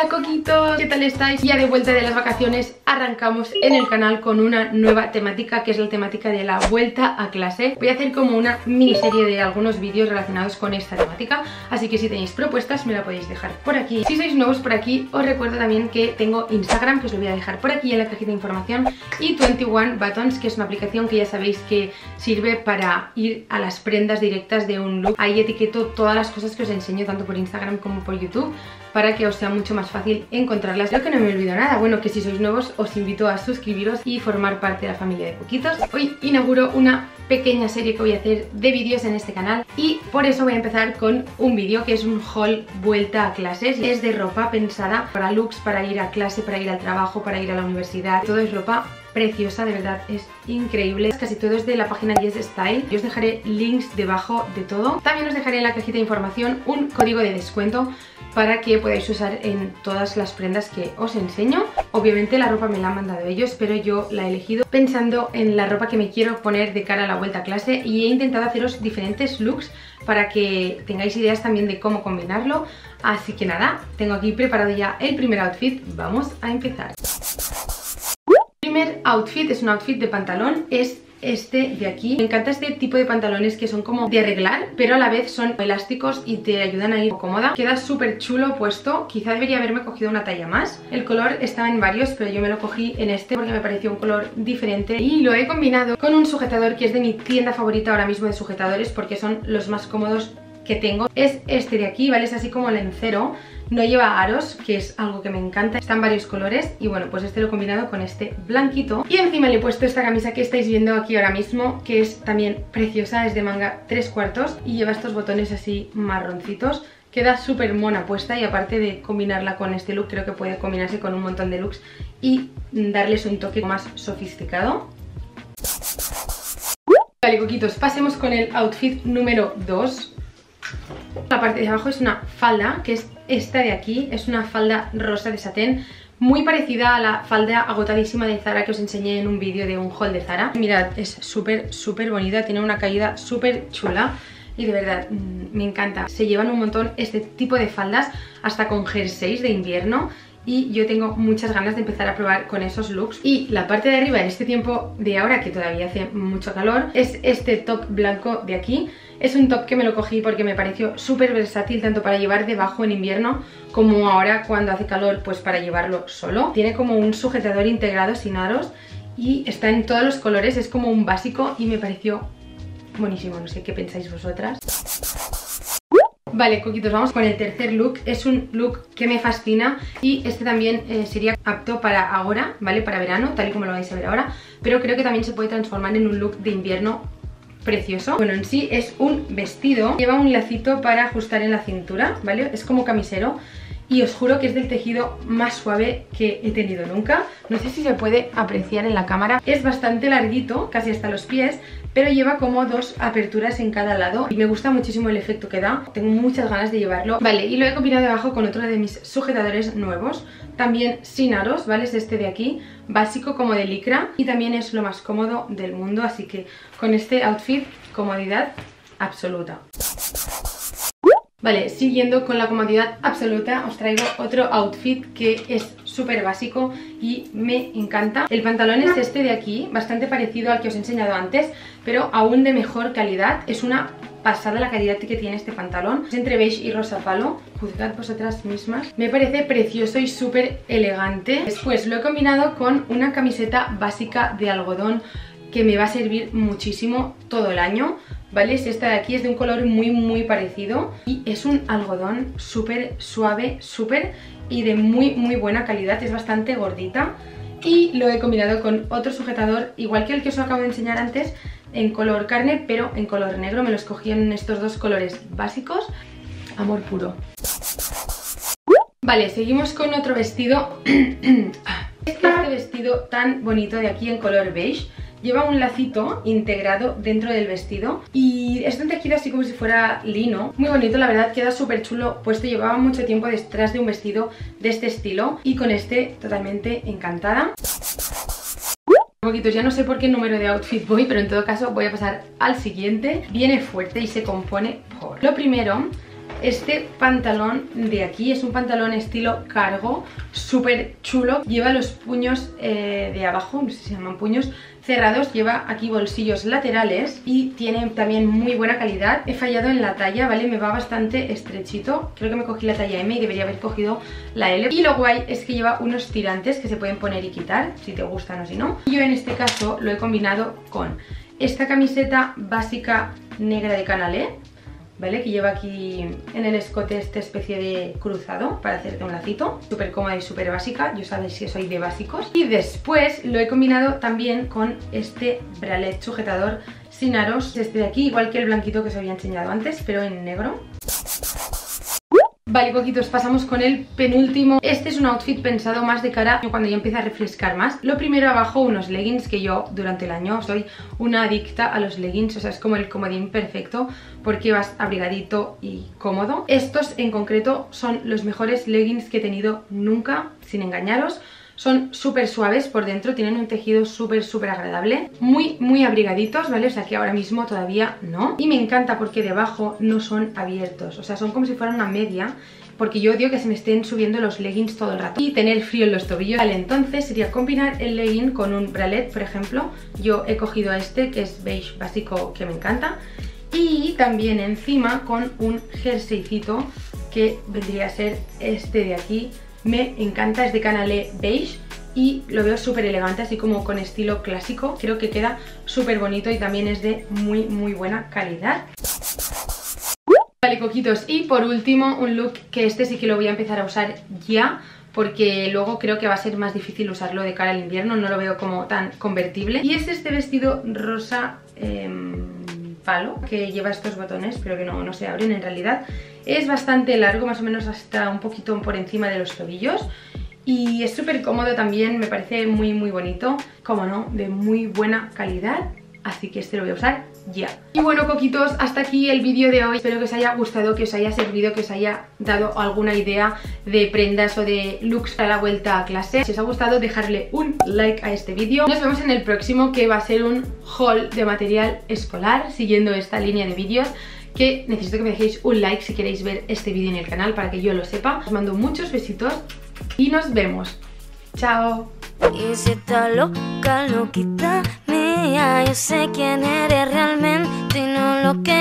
Hola coquitos, ¿qué tal estáis? Ya de vuelta de las vacaciones arrancamos en el canal con una nueva temática, que es la temática de la vuelta a clase. Voy a hacer como una miniserie de algunos vídeos relacionados con esta temática, así que si tenéis propuestas me la podéis dejar por aquí. Si sois nuevos por aquí, os recuerdo también que tengo Instagram, que os lo voy a dejar por aquí en la cajita de información, y 21 Buttons, que es una aplicación que ya sabéis que sirve para ir a las prendas directas de un look. Ahí etiqueto todas las cosas que os enseño tanto por Instagram como por YouTube, para que os sea mucho más fácil encontrarlas. Creo que no me olvido nada. Bueno, que si sois nuevos os invito a suscribiros y formar parte de la familia de Coquitos. Hoy inauguro una pequeña serie que voy a hacer de vídeos en este canal, y por eso voy a empezar con un vídeo que es un haul vuelta a clases. Es de ropa pensada para looks, para ir a clase, para ir al trabajo, para ir a la universidad. Todo es ropa preciosa, de verdad, es increíble. Casi todo es de la página Yes Style. Yo os dejaré links debajo de todo. También os dejaré en la cajita de información un código de descuento para que podáis usar en todas las prendas que os enseño. Obviamente la ropa me la han mandado ellos, pero yo la he elegido pensando en la ropa que me quiero poner de cara a la vuelta a clase, y he intentado haceros diferentes looks para que tengáis ideas también de cómo combinarlo. Así que nada, tengo aquí preparado ya el primer outfit. Vamos a empezar. El primer outfit es un outfit de pantalón, es este de aquí. Me encanta este tipo de pantalones que son como de arreglar, pero a la vez son elásticos y te ayudan a ir cómoda. Queda súper chulo puesto. Quizá debería haberme cogido una talla más. El color estaba en varios, pero yo me lo cogí en este porque me pareció un color diferente, y lo he combinado con un sujetador que es de mi tienda favorita ahora mismo de sujetadores, porque son los más cómodos que tengo. Es este de aquí, ¿vale? Es así como lencero, no lleva aros, que es algo que me encanta. Está en varios colores, y bueno, pues este lo he combinado con este blanquito. Y encima le he puesto esta camisa que estáis viendo aquí ahora mismo, que es también preciosa, es de manga 3/4 y lleva estos botones así marroncitos. Queda súper mona puesta, y aparte de combinarla con este look, creo que puede combinarse con un montón de looks y darles un toque más sofisticado. Vale, coquitos, pasemos con el outfit número 2. La parte de abajo es una falda, que es esta de aquí. Es una falda rosa de satén, muy parecida a la falda agotadísima de Zara que os enseñé en un vídeo de un haul de Zara. Mirad, es súper bonita, tiene una caída súper chula y de verdad me encanta. Se llevan un montón este tipo de faldas, hasta con jerseys de invierno, y yo tengo muchas ganas de empezar a probar con esos looks. Y la parte de arriba en este tiempo de ahora, que todavía hace mucho calor, es este top blanco de aquí. Es un top que me lo cogí porque me pareció súper versátil, tanto para llevar debajo en invierno como ahora cuando hace calor, pues para llevarlo solo. Tiene como un sujetador integrado sin aros y está en todos los colores, es como un básico y me pareció buenísimo. No sé qué pensáis vosotras. Vale, coquitos, vamos con el tercer look. Es un look que me fascina, y este también sería apto para ahora, ¿vale? Para verano, tal y como lo vais a ver ahora, pero creo que también se puede transformar en un look de invierno precioso. Bueno, en sí es un vestido, lleva un lacito para ajustar en la cintura, ¿vale? Es como camisero, y os juro que es del tejido más suave que he tenido nunca. No sé si se puede apreciar en la cámara. Es bastante larguito, casi hasta los pies, pero lleva como dos aperturas en cada lado y me gusta muchísimo el efecto que da. Tengo muchas ganas de llevarlo. Vale, y lo he combinado debajo con otro de mis sujetadores nuevos, también sin aros, ¿vale? Es este de aquí, básico como de licra, y también es lo más cómodo del mundo, así que con este outfit, comodidad absoluta. Vale, siguiendo con la comodidad absoluta, os traigo otro outfit que es súper básico y me encanta. El pantalón es este de aquí, bastante parecido al que os he enseñado antes, pero aún de mejor calidad. Es una pasada la calidad que tiene este pantalón. Es entre beige y rosa palo, juzgad vosotras mismas. Me parece precioso y súper elegante. Después lo he combinado con una camiseta básica de algodón que me va a servir muchísimo todo el año, ¿vale? Esta de aquí es de un color muy parecido, y es un algodón súper suave, y de muy buena calidad. Es bastante gordita, y lo he combinado con otro sujetador igual que el que os acabo de enseñar antes, en color carne pero en color negro. Me los cogí en estos dos colores básicos. Amor puro. Vale, seguimos con otro vestido. Este vestido tan bonito de aquí en color beige lleva un lacito integrado dentro del vestido, y es de un tejido así como si fuera lino. Muy bonito, la verdad, queda súper chulo puesto. Llevaba mucho tiempo detrás de un vestido de este estilo, y con este totalmente encantada. Poquitos, ya no sé por qué número de outfit voy, pero en todo caso voy a pasar al siguiente. Viene fuerte y se compone por... Lo primero este pantalón de aquí. Es un pantalón estilo cargo, súper chulo. Lleva los puños de abajo, no sé si se llaman puños, cerrados. Lleva aquí bolsillos laterales y tiene también muy buena calidad. He fallado en la talla, ¿vale? Me va bastante estrechito. Creo que me cogí la talla M y debería haber cogido la L. Y lo guay es que lleva unos tirantes que se pueden poner y quitar, si te gustan o si no. Yo en este caso lo he combinado con esta camiseta básica negra de Canalé, ¿vale? Que lleva aquí en el escote esta especie de cruzado para hacerte un lacito. Súper cómoda y súper básica, yo sabéis que soy de básicos. Y después lo he combinado también con este bralette sujetador sin aros, este de aquí, igual que el blanquito que os había enseñado antes, pero en negro. Vale, coquitos, pasamos con el penúltimo. Este es un outfit pensado más de cara cuando ya empieza a refrescar más. Lo primero, abajo unos leggings, que yo durante el año soy una adicta a los leggings. O sea, es como el comodín perfecto porque vas abrigadito y cómodo. Estos en concreto son los mejores leggings que he tenido nunca, sin engañaros. Son súper suaves por dentro, tienen un tejido súper agradable. Muy abrigaditos, ¿vale? O sea que ahora mismo todavía no. Y me encanta porque debajo no son abiertos, o sea, son como si fueran una media, porque yo odio que se me estén subiendo los leggings todo el rato y tener frío en los tobillos. Vale, entonces sería combinar el legging con un bralette, por ejemplo. Yo he cogido este, que es beige básico, que me encanta. Y también encima con un jerseycito, que vendría a ser este de aquí. Me encanta, es de Canalé beige y lo veo súper elegante, así como con estilo clásico. Creo que queda súper bonito y también es de muy buena calidad. Vale, coquitos, y por último un look que este sí que lo voy a empezar a usar ya, porque luego creo que va a ser más difícil usarlo de cara al invierno, no lo veo como tan convertible. Y es este vestido rosa palo, que lleva estos botones, pero que no se abren en realidad. Es bastante largo, más o menos hasta un poquito por encima de los tobillos. Y es súper cómodo también, me parece muy bonito. Como no, de muy buena calidad. Así que este lo voy a usar ya. Y bueno, coquitos, hasta aquí el vídeo de hoy. Espero que os haya gustado, que os haya servido, que os haya dado alguna idea de prendas o de looks para la vuelta a clase. Si os ha gustado, dejarle un like a este vídeo. Nos vemos en el próximo, que va a ser un haul de material escolar, siguiendo esta línea de vídeos, que necesito que me dejéis un like si queréis ver este vídeo en el canal para que yo lo sepa. Os mando muchos besitos y nos vemos. Chao. Y si estás loca, loquita mía, yo sé quién eres realmente y no lo que